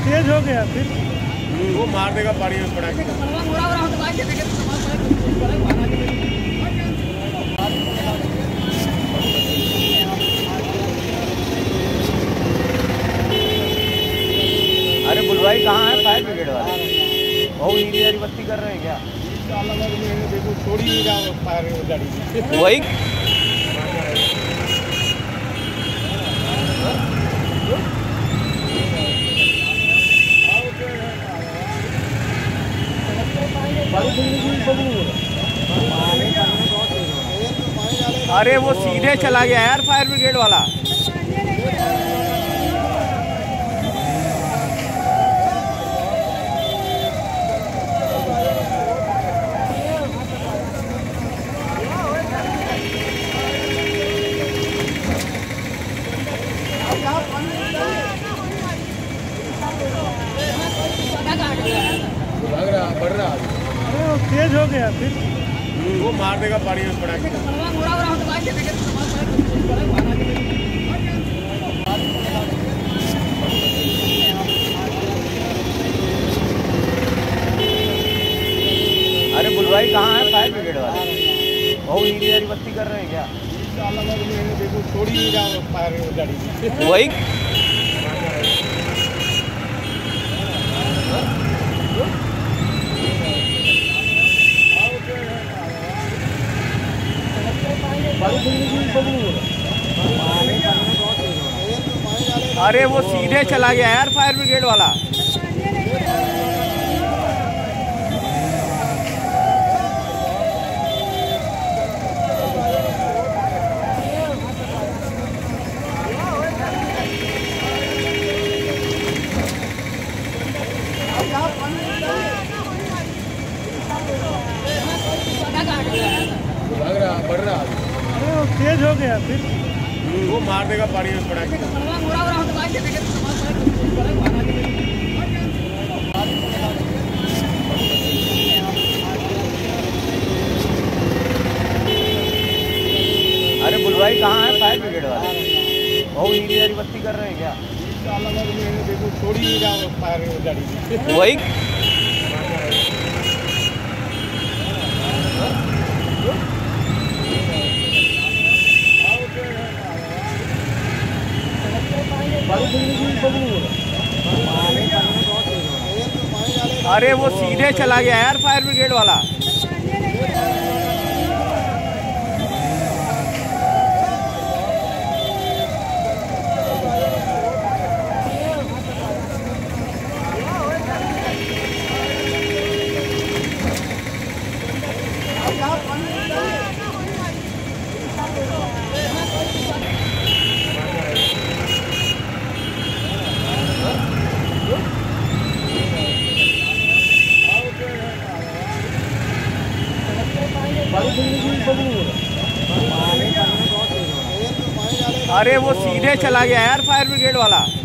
तेज हो गया फिर वो मार देगा पानी में पड़ा के। अरे बुलवाई कहाँ है फायर ब्रिगेड वाले? बहुत नीली वाली बत्ती कर रहे हैं क्या? देखो छोड़ी नहीं रहा फायर गाड़ी वही अरे वो सीधे चला गया यार फायर ब्रिगेड वाला। लग रहा बढ़ रहा तेज हो गया फिर वो मार देगा पानी में पड़ा के। अरे बुलवाई कहाँ है फायर ब्रिगेड वाले? बहुत नीली वाली बत्ती कर रहे हैं क्या? देखो छोड़ी नहीं रहा फायर गाड़ी वही अरे वो सीधे चला गया यार फायर ब्रिगेड वाला। लग रहा बढ़ रहा तेज हो गया फिर वो मार देगा पानी में पड़ा के। अरे बुलवाई कहाँ है फायर ब्रिगेड वाले? बहुत नीली वाली बत्ती कर रहे हैं क्या? देखो छोड़ी नहीं रहा फायर गाड़ी वही अरे वो सीधे चला गया यार फायर ब्रिगेड वाला। अरे वो सीधे चला गया यार फायर ब्रिगेड वाला।